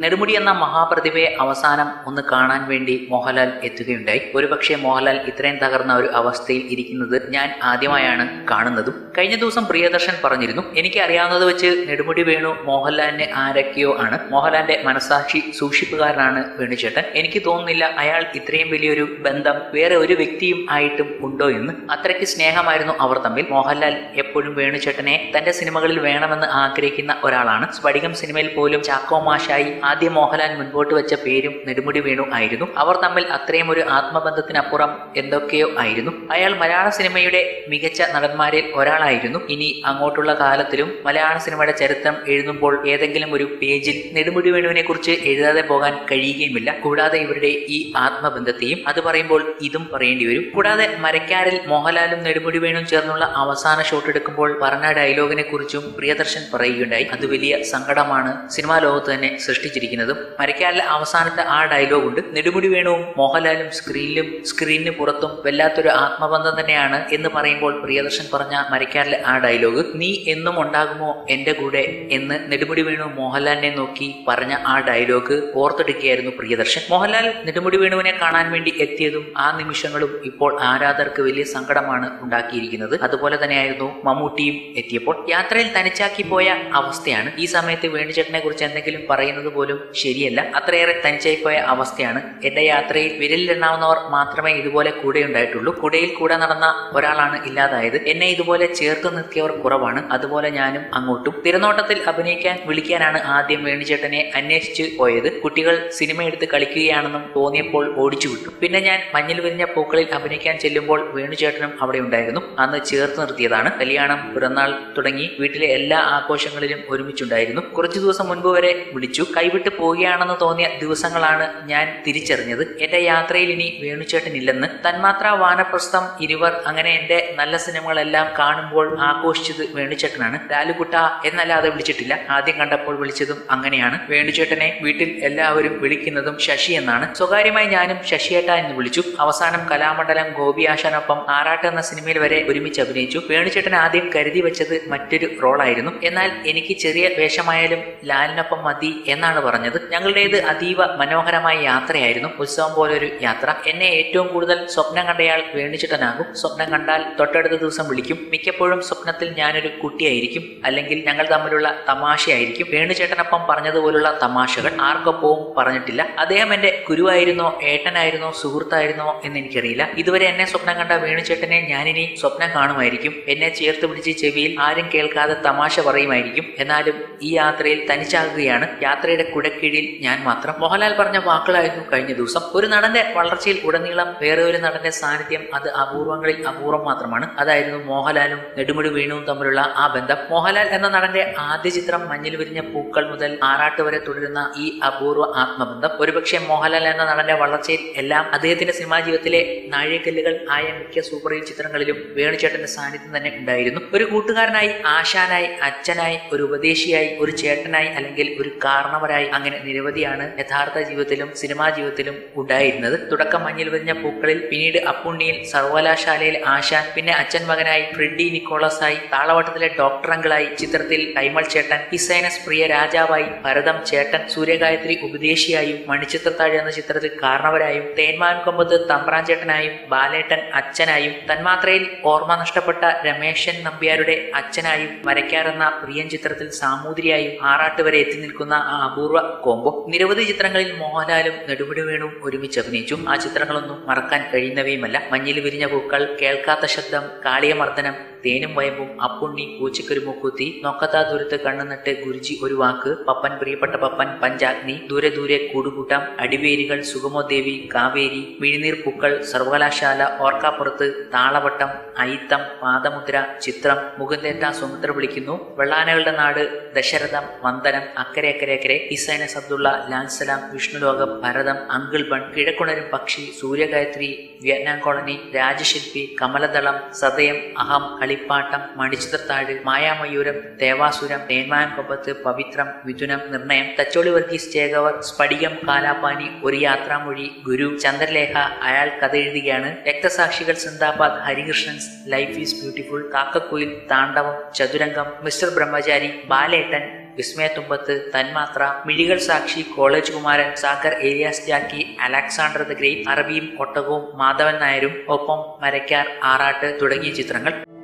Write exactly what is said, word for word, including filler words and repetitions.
നെടുമുടി എന്ന മഹാപ്രതിഭയെ അവസാനം ഒന്ന് കാണാൻ വേണ്ടി മോഹൻലാൽ എത്തുകയുണ്ടായി. ഒരുപക്ഷെ മോഹൻലാൽ ഇത്രയും തകർന്ന ഒരു അവസ്ഥയിൽ ഇരിക്കുന്നത് ഞാൻ ആദ്യമായാണ് കാണുന്നതും. കഴിഞ്ഞ ദിവസം പ്രിയദർശൻ പറഞ്ഞിരുന്നു, എനിക്ക് അറിയാവുന്നത് വെച്ച് നെടുമുടി വേണു മോഹൻലാലിനെ ആരൊക്കെയോ ആണ്. മോഹൻലാലിന്റെ മനസാക്ഷി സൂക്ഷിപ്പുകാരനാണ് വേണുചേട്ടൻ. എനിക്ക് തോന്നുന്നില്ല അയാൾ ഇത്രയും വലിയൊരു ബന്ധം വേറെ ഒരു വ്യക്തിയും ആയിട്ടും ഉണ്ടോ എന്ന്. അത്രയ്ക്ക് സ്നേഹമായിരുന്നു അവർ തമ്മിൽ. മോഹൻലാൽ എപ്പോഴും വേണുചേട്ടനെ തന്റെ സിനിമകളിൽ വേണമെന്ന് ആഗ്രഹിക്കുന്ന ഒരാളാണ്. സ്ഫടികം സിനിമയിൽ പോലും ചാക്കോ മാഷായി ആദ്യം മോഹൻലാൽ മുൻപോട്ട് വെച്ച പേരും നെടുമുടി വേണു ആയിരുന്നു. അവർ തമ്മിൽ അത്രയും ഒരു ആത്മബന്ധത്തിനപ്പുറം എന്തൊക്കെയോ ആയിരുന്നു. അയാൾ മലയാള സിനിമയുടെ മികച്ച നടന്മാരിൽ ഒരാളായിരുന്നു. ഇനി അങ്ങോട്ടുള്ള കാലത്തിലും മലയാള സിനിമയുടെ ചരിത്രം എഴുതുമ്പോൾ ഏതെങ്കിലും ഒരു പേജിൽ നെടുമുടി വേണുവിനെ കുറിച്ച് എഴുതാതെ പോകാൻ കഴിയുകയുമില്ല. കൂടാതെ ഇവരുടെ ഈ ആത്മബന്ധത്തെയും അത് പറയുമ്പോൾ ഇതും പറയേണ്ടി വരും. കൂടാതെ മരക്കാരിൽ മോഹൻലാലും നെടുമുടി വേണുവും ചേർന്നുള്ള അവസാന ഷോട്ട് എടുക്കുമ്പോൾ പറഞ്ഞ ഡയലോഗിനെ കുറിച്ചും പ്രിയദർശൻ പറയുകയുണ്ടായി. അത് വലിയ സങ്കടമാണ് സിനിമാ ലോകത്ത് തന്നെ സൃഷ്ടിച്ചിരിക്കുന്നതും. മരക്കാരിലെ അവസാനത്തെ ആ ഡയലോഗ് ഉണ്ട്, നെടുമുടി വേണുവും മോഹൻലാലും സ്ക്രീനിലും സ്ക്രീനിന് പുറത്തും വല്ലാത്തൊരു ആത്മബന്ധം തന്നെയാണ് എന്ന് പറയുമ്പോൾ പ്രിയദർശൻ പറഞ്ഞ മരക്കാരിലെ ആ ഡയലോഗ്, നീ എന്നും ഉണ്ടാകുമോ എന്റെ കൂടെ എന്ന് നെടുമുടി വേണു മോഹൻലാലിനെ നോക്കി പറഞ്ഞ ആ ഡയലോഗ് ഓർത്തെടുക്കുകയായിരുന്നു പ്രിയദർശൻ. മോഹൻലാൽ നെടുമുടി വേണുവിനെ കാണാൻ വേണ്ടി എത്തിയതും ആ നിമിഷങ്ങളും ഇപ്പോൾ ആരാധകർക്ക് വലിയ സങ്കടമാണ് ഉണ്ടാക്കിയിരിക്കുന്നത്. അതുപോലെ തന്നെയായിരുന്നു മമ്മൂട്ടിയും എത്തിയപ്പോൾ. യാത്രയിൽ തനിച്ചാക്കി പോയ അവസ്ഥയാണ്. ഈ സമയത്ത് വേണുചേട്ടനെ കുറിച്ച് എന്തെങ്കിലും പറയുന്നത് പോലും ശരിയല്ല. അത്രയേറെ തനിച്ചായി പോയ അവസ്ഥയാണ്. എന്റെ യാത്രയിൽ വിരലിലെണ്ണാവുന്നവർ മാത്രമേ ഇതുപോലെ കൂടെ ഉണ്ടായിട്ടുള്ളൂ. കുടയിൽ കൂടെ നടന്ന ഒരാളാണ് ഇല്ലാതായത്. എന്നെ ഇതുപോലെ ചേർത്ത് നിർത്തിയവർ കുറവാണ്. അതുപോലെ ഞാനും അങ്ങോട്ടും. തിരനോട്ടത്തിൽ അഭിനയിക്കാൻ വിളിക്കാനാണ് ആദ്യം വേണുചേട്ടനെ അന്വേഷിച്ച് പോയത്. കുട്ടികൾ സിനിമ എടുത്ത് കളിക്കുകയാണെന്നും തോന്നിയപ്പോൾ ഓടിച്ചു വിട്ടു. പിന്നെ ഞാൻ മഞ്ഞിൽ വിരിഞ്ഞ പൂക്കളിൽ അഭിനയിക്കാൻ ചെല്ലുമ്പോൾ വേണുചേട്ടനും അവിടെ ഉണ്ടായിരുന്നു. അന്ന് ചേർത്ത് നിർത്തിയതാണ്. കല്യാണം, പിറന്നാൾ തുടങ്ങി വീട്ടിലെ എല്ലാ ആഘോഷങ്ങളിലും ഒരുമിച്ചുണ്ടായിരുന്നു. കുറച്ചു ദിവസം മുൻപ് വരെ വിളിച്ചു. കൈവിട്ട് പോവുകയാണെന്ന് തോന്നിയ ദിവസങ്ങളാണ് ഞാൻ തിരിച്ചറിഞ്ഞത്. എന്റെ യാത്രയിൽ ഇനി വേണുചേട്ടൻ ഇല്ലെന്ന്. തന്മാത്ര, വാനപ്രസ്ഥം, ഇരുവർ, അങ്ങനെ എന്റെ നല്ല സിനിമകളെല്ലാം കാണുമ്പോൾ ആഘോഷിച്ചത് വേണുചേട്ടനാണ്. ലാലുകുട്ട എന്നല്ലാതെ വിളിച്ചിട്ടില്ല. ആദ്യം കണ്ടപ്പോൾ വിളിച്ചതും അങ്ങനെയാണ്. വേണുചേട്ടനെ വീട്ടിൽ എല്ലാവരും വിളിക്കുന്നതും ശശി എന്നാണ്. സ്വകാര്യമായി ഞാനും ശശിയേട്ട എന്ന് വിളിച്ചു. അവസാനം കലാമണ്ഡലം ഗോപിയാശാനൊപ്പം ആറാട്ട് എന്ന സിനിമയിൽ വരെ ഒരുമിച്ച് അഭിനയിച്ചു. വേണുചേട്ടൻ ആദ്യം കരുതി വെച്ചത് മറ്റൊരു റോളായിരുന്നു. എന്നാൽ എനിക്ക് ചെറിയ വേഷമായാലും ലാലിനൊപ്പം മതി എന്നാണ് പറഞ്ഞത്. ഞങ്ങളുടേത് അതീവ മനോഹരമായ യാത്രയായിരുന്നു. ഉത്സവം പോലൊരു യാത്ര. എന്നെ ഏറ്റവും കൂടുതൽ സ്വപ്നം കണ്ടയാൾ വേണുചേട്ടനാകും. സ്വപ്നം കണ്ടാൽ തൊട്ടടുത്ത ദിവസം വിളിക്കും. മിക്കപ്പോഴും സ്വപ്നത്തിൽ ഞാനൊരു കുട്ടിയായിരിക്കും, അല്ലെങ്കിൽ ഞങ്ങൾ തമ്മിലുള്ള തമാശയായിരിക്കും. വേണുചേട്ടനൊപ്പം പറഞ്ഞതുപോലുള്ള തമാശകൾ ആർക്കൊപ്പവും പറഞ്ഞിട്ടില്ല. അദ്ദേഹം എന്റെ ഗുരുവായിരുന്നോ ഏട്ടനായിരുന്നോ സുഹൃത്തായിരുന്നോ എന്ന് എനിക്കറിയില്ല. ഇതുവരെ എന്നെ സ്വപ്നം കണ്ട വേണുചേട്ടനെ ഞാനിനി സ്വപ്നം കാണുമായിരിക്കും. എന്നെ ചേർത്ത് പിടിച്ച് ചെവിയിൽ ആരും കേൾക്കാതെ തമാശ പറയുമായിരിക്കും. എന്നാലും ഈ യാത്രയിൽ തനിച്ചാകുകയാണ്. യാത്രയുടെ കുടക്കീഴിൽ ഞാൻ മാത്രം. മോഹൻലാൽ പറഞ്ഞ വാക്കുകളായിരുന്നു കഴിഞ്ഞ ദിവസം. ഒരു നടന്റെ വളർച്ചയിൽ ഉടനീളം വേറെ ഒരു നടന്റെ സാന്നിധ്യം അത് അപൂർവങ്ങളിൽ അപൂർവം മാത്രമാണ്. അതായിരുന്നു മോഹൻലാലും നെടുമുടി വേണുവും തമ്മിലുള്ള ആ ബന്ധം. മോഹൻലാൽ എന്ന നടന്റെ ആദ്യ ചിത്രം മഞ്ഞിൽ വിരിഞ്ഞ പൂക്കൾ മുതൽ ആറാട്ട് വരെ തുടരുന്ന ഈ അപൂർവ ആത്മബന്ധം ഒരുപക്ഷെ മോഹൻലാൽ എന്ന നടന്റെ വളർച്ചയിൽ എല്ലാം അദ്ദേഹത്തിന്റെ സിനിമാ ജീവിതത്തിലെ നാഴികക്കല്ലുകൾ ആയ മിക്ക സൂപ്പർ ഹിറ്റ് ചിത്രങ്ങളിലും വേണുചേട്ടന്റെ സാന്നിധ്യം തന്നെ ഉണ്ടായിരുന്നു. ഒരു കൂട്ടുകാരനായി, ആശാനായി, അച്ഛനായി, ഒരു ഉപദേശിയായി, ഒരു ചേട്ടനായി, അല്ലെങ്കിൽ ഒരു കാരണവരായി, അങ്ങനെ നിരവധിയാണ് യഥാർത്ഥ ജീവിതത്തിലും സിനിമാ ജീവിതത്തിലും ഉണ്ടായിരുന്നത്. തുടക്കം മഞ്ഞിൽ വിരിഞ്ഞ പൂക്കളിൽ, പിന്നീട് അപ്പുണ്ണിയിൽ, സർവകലാശാലയിൽ ആശാൻ, പിന്നെ അച്ഛൻ മകനായി, ഫ്രെഡി നിക്കോളസായി, താളവട്ടത്തിലെ ഡോക്ടർ അങ്കിളായി, ചിത്രത്തിൽ കൈമൾ ചേട്ടൻ, ഹിസൈനസ് പ്രിയ രാജാവായി, ഭരതം ചേട്ടൻ, സൂര്യഗായത്രി ഉപദേശിയായും, മണിച്ചിത്രത്താഴ് എന്ന ചിത്രത്തിൽ കാരണവരായും, തേന്മാൻ കൊമ്പത്ത് തമ്പ്രാൻ ചേട്ടനായും, ബാലേട്ടൻ അച്ഛനായും, തന്മാത്രയിൽ ഓർമ്മ നഷ്ടപ്പെട്ട രമേശൻ നമ്പ്യാരുടെ അച്ഛനായും, മരക്കാരെന്ന പ്രിയൻ ചിത്രത്തിൽ സാമൂതിരിയായും, ആറാട്ട് വരെ എത്തി നിൽക്കുന്ന ആ അപൂർവ കോംബോ. നിരവധി ചിത്രങ്ങളിൽ മോഹൻലാലും നെടുമുടി വേണുവും ഒരുമിച്ച് അഭിനയിച്ചു. ആ ചിത്രങ്ങളൊന്നും മറക്കാൻ കഴിയുന്നവയുമല്ല. മഞ്ഞിൽ വിരിഞ്ഞ പൂക്കൾ, കേൾക്കാത്ത ശബ്ദം, കാളിയമർദ്ദനം, തേനും വയമ്പും, അപ്പുണ്ണി, പൂച്ചക്കൊരു മൂക്കുത്തി, നൊക്കത്താ ദൂരത്ത് കണ്ണുനട്ട്, ഗുരുജി ഒരു വാക്ക്, പപ്പൻ പ്രിയപ്പെട്ട പപ്പൻ, പഞ്ചാഗ്നി, ദൂരെ ദൂരെ കൂടുകൂട്ടം, അടിവേരികൾ, സുഗമോദേവി, കാവേരി, മിഴിനീർ പൂക്കൾ, സർവകലാശാല, ഓർക്കാപ്പുറത്ത്, താളവട്ടം, അയിത്തം, പാദമുദ്ര, ചിത്രം, മുകുന്ദേട്ട സുമുദ്ര വിളിക്കുന്നു, വെള്ളാനകളുടെ നാട്, ദശരഥം, വന്ദനം, Akkare Akkare Akkare, his highness Abdullah, Lalsalam, Vishnulokam, Bharatham, uncle bun, Kizhakkunarum Pakshi, Suryagayathri, Vietnam colony, Rajashilpi, Kamaladalam, Sadayam, Aham, Kalippattam, Manichitrathazhu, Mayamayooram, Devasuram, തേന്മാൻ കൊമ്പത്ത്, പവിത്രം, മിഥുനം, നിർണയം, തച്ചോളി വർഗീസ് ചേകവർ, സ്ഫടികം, കാലാപാനി, ഒരു യാത്രാമൊഴി, ഗുരു, ചന്ദ്രലേഖ, അയാൾ Kadha Ezhuthukayanu, Rakthasakshikal, Sindabad, Harikrishnans, life is beautiful, Kakkakuyil, Thandavam, Chathurangam, mister Brahmachari, Balettan, Vismayathumbathu, Thanmathra, Mizhikal Sakshi, college Kumaran, Sagar alias Jacky, Alexander the great, അറബിയും ഒട്ടകവും, മാധവൻ നായരും, ഒപ്പം മരക്കാർ, ആറാട്ട് തുടങ്ങിയ ചിത്രങ്ങൾ.